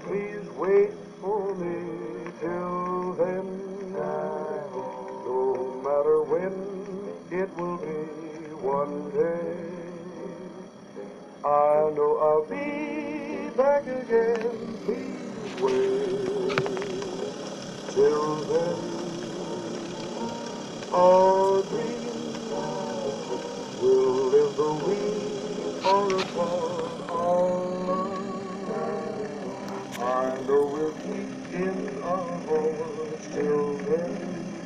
please wait for me till then. No matter when it will be one day, I know I'll be back again. Please wait till then. Our dreams will live though we are apart. Our love, I know we'll keep in our hearts till then.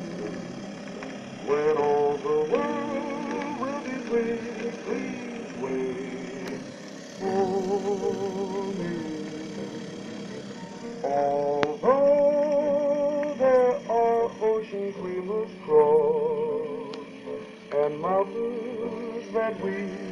When all the world will be free, please wait for me. Although there are oceans we must cross and mountains that we